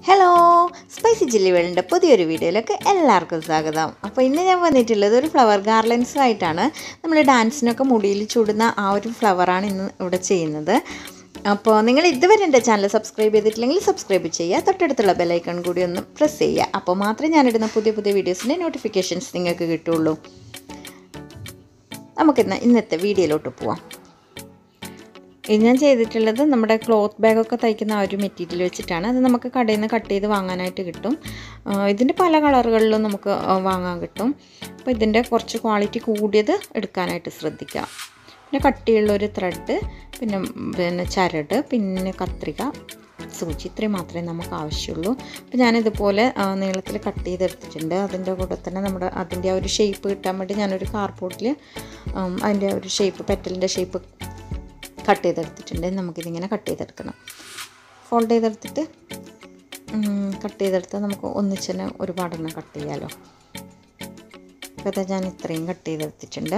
Hello spicy chilli വേൾഡിൻ്റെ പുതിയൊരു വീഡിയോയിലേക്ക് എല്ലാവർക്കും സ്വാഗതം. അപ്പോൾ ഇന്ന് ഞാൻ വന്നിട്ടുള്ളത് ഒരു ഫ്ലവർ ഗാർലൻഡ്സുമായിട്ടാണ്. നമ്മൾ ഡാൻസിനൊക്കെ മുടിയിൽ ചൂടുന്ന ആ ഒരു ഫ്ലവറാണ് ഇന്ന് ഇവിടെ ചെയ്യുന്നത്. അപ്പോൾ നിങ്ങൾ ഇതുവരെ എൻ്റെ ചാനൽ സബ്സ്ക്രൈബ് ചെയ്തിട്ടില്ലെങ്കിൽ സബ്സ്ക്രൈബ് ചെയ്യുക, തൊട്ടടുത്തുള്ള ബെല്ലൈക്കൺ കൂടി ഒന്ന് പ്രസ് ചെയ്യുക. അപ്പോൾ മാത്രമേ ഞാനിടുന്ന പുതിയ പുതിയ വീഡിയോസിൻ്റെ നോട്ടിഫിക്കേഷൻസ് നിങ്ങൾക്ക് കിട്ടുള്ളൂ. നമുക്കിന്ന് ഇന്നത്തെ വീഡിയോയിലോട്ട് പോവാം. ഇത് ഞാൻ ചെയ്തിട്ടുള്ളത് നമ്മുടെ ക്ലോത്ത് ബാഗൊക്കെ തയ്ക്കുന്ന ആ ഒരു മെറ്റീരിയൽ വെച്ചിട്ടാണ്. അത് നമുക്ക് കടയിൽ നിന്ന് കട്ട് ചെയ്ത് വാങ്ങാനായിട്ട് കിട്ടും. ഇതിൻ്റെ പല കളറുകളിലും നമുക്ക് വാങ്ങാൻ കിട്ടും. അപ്പോൾ ഇതിൻ്റെ കുറച്ച് ക്വാളിറ്റി കൂടിയത് എടുക്കാനായിട്ട് ശ്രദ്ധിക്കുക. പിന്നെ കട്ടിയുള്ളൊരു ത്രെഡ്, പിന്നെ ചരട്, പിന്നെ കത്രിക, സൂചി, ഇത്രയും മാത്രമേ നമുക്ക് ആവശ്യമുള്ളൂ. അപ്പോൾ ഞാനിതുപോലെ നീളത്തിൽ കട്ട് ചെയ്തെടുത്തിട്ടുണ്ട്. അതിൻ്റെ കൂടെ തന്നെ അതിൻ്റെ ആ ഒരു ഷേപ്പ് കിട്ടാൻ വേണ്ടി ഞാനൊരു കാർഡ്ബോർഡിൽ അതിൻ്റെ ഒരു ഷേപ്പ്, പെറ്റലിൻ്റെ ഷേപ്പ് കട്ട് ചെയ്തെടുത്തിട്ടുണ്ട്. നമുക്കിതിങ്ങനെ കട്ട് ചെയ്തെടുക്കണം. ഫോൾഡ് ചെയ്തെടുത്ത് നമുക്ക് ഒന്നിച്ച് തന്നെ ഒരുപാടെണ്ണം കട്ട് ചെയ്യാമല്ലോ. അപ്പോൾ ഞാൻ ഇത്രയും കട്ട് ചെയ്തെടുത്തിട്ടുണ്ട്.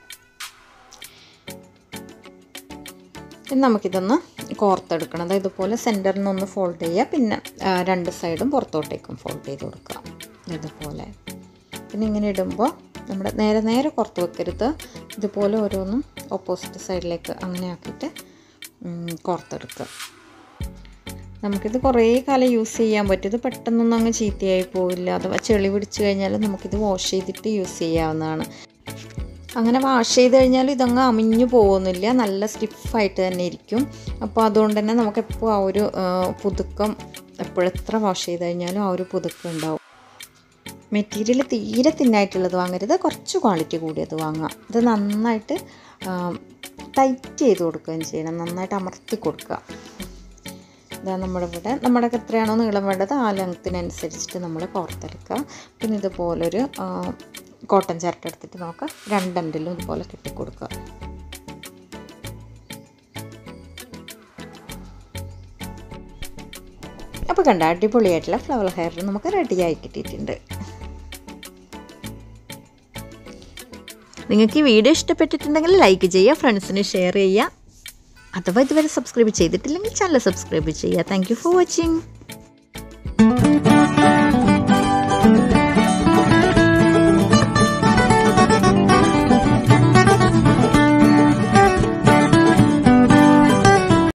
നമുക്കിതൊന്ന് കോർത്തെടുക്കണം. അതായത് ഇതുപോലെ സെൻറ്ററിൽ നിന്നൊന്ന് ഫോൾഡ് ചെയ്യുക, പിന്നെ രണ്ട് സൈഡും പുറത്തോട്ടേക്കും ഫോൾഡ് ചെയ്ത് കൊടുക്കുക ഇതുപോലെ. പിന്നെ ഇങ്ങനെ ഇടുമ്പോൾ നമ്മുടെ നേരെ പുറത്ത് വെക്കരുത്. ഇതുപോലെ ഓരോന്നും ഓപ്പോസിറ്റ് സൈഡിലേക്ക് അങ്ങനെ ആക്കിയിട്ട് കോർത്തെടുക്കുക. നമുക്കിത് കുറേ കാലം യൂസ് ചെയ്യാൻ പറ്റും. ഇത് പെട്ടെന്നൊന്നും അങ്ങ് ചീത്തയായി പോവില്ല. അഥവാ ചെളി പിടിച്ച് കഴിഞ്ഞാൽ നമുക്കിത് വാഷ് ചെയ്തിട്ട് യൂസ് ചെയ്യാവുന്നതാണ്. അങ്ങനെ വാഷ് ചെയ്ത് കഴിഞ്ഞാൽ ഇതങ്ങ് അമിഞ്ഞു പോകുന്നില്ല, നല്ല സ്റ്റിഫായിട്ട് തന്നെ ഇരിക്കും. അപ്പോൾ അതുകൊണ്ട് തന്നെ നമുക്കെപ്പോൾ ആ ഒരു പുതുക്കം, എപ്പോഴെത്ര വാഷ് ചെയ്ത് കഴിഞ്ഞാലും ആ ഒരു പുതുക്കം ഉണ്ടാവും. മെറ്റീരിയൽ തീരെ തിന്നായിട്ടുള്ളത് വാങ്ങരുത്, കുറച്ച് ക്വാളിറ്റി കൂടിയത് വാങ്ങാം. ഇത് നന്നായിട്ട് ടൈറ്റ് ചെയ്ത് കൊടുക്കുകയും ചെയ്യണം, നന്നായിട്ട് അമർത്തി കൊടുക്കുക. ഇതാ നമ്മുടെ എത്രയാണോ നീളം വേണ്ടത് ആ ലെങ്ത്തിനനുസരിച്ചിട്ട് നമ്മൾ കോർത്തെടുക്കുക. പിന്നെ ഇതുപോലൊരു കോട്ടൺ ചരട്ട് എടുത്തിട്ട് നമുക്ക് രണ്ടെണ്ടിലും ഇതുപോലെ കെട്ടിക്കൊടുക്കുക. അപ്പോൾ കണ്ട അടിപൊളിയായിട്ടുള്ള ഫ്ലവർ ഹെയർ നമുക്ക് റെഡിയായി കിട്ടിയിട്ടുണ്ട്. നിങ്ങൾക്ക് ഈ വീഡിയോ ഇഷ്ടപ്പെട്ടിട്ടുണ്ടെങ്കിൽ ലൈക്ക് ചെയ്യുക, ഫ്രണ്ട്സിന് ഷെയർ ചെയ്യുക. അഥവാ ഇതുവരെ സബ്സ്ക്രൈബ് ചെയ്തിട്ടില്ലെങ്കിൽ ചാനൽ സബ്സ്ക്രൈബ് ചെയ്യുക. Thank you for watching.